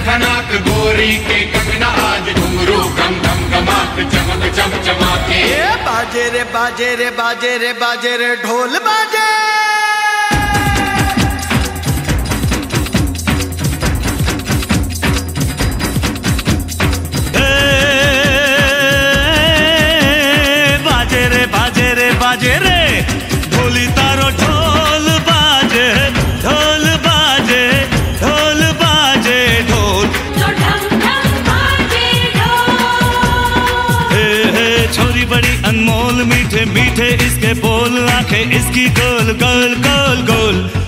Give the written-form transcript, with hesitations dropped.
खनाक गोरी के कंगना आज घुंघरू घम घम घमाक चमक चम चमाके। बाजे रे बाजे रे बाजे रे बाजे रे ढोल बाजे। बाजे रे ढोली तारो ढोल बाजे ढोल बाजे ढोल बाजे ढोल तो ढम ढम बाजे ढोल। हे छोरी बड़ी अनमोल मीठे मीठे इसके बोल आंखें इसकी गोल गोल गोल गोल।